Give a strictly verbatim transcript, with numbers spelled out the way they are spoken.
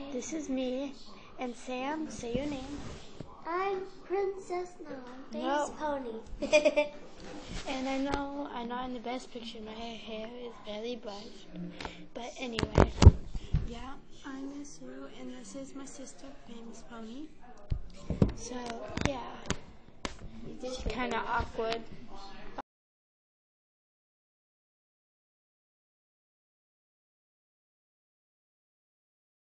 This is me. And Sam, say your name. I'm Princess No. Thanks, No. Pony. And I know I'm not in the best picture. My hair is very brushed. But anyway, yeah, I miss you. And this is my sister, famous Pony. So, yeah. It's kind of awkward.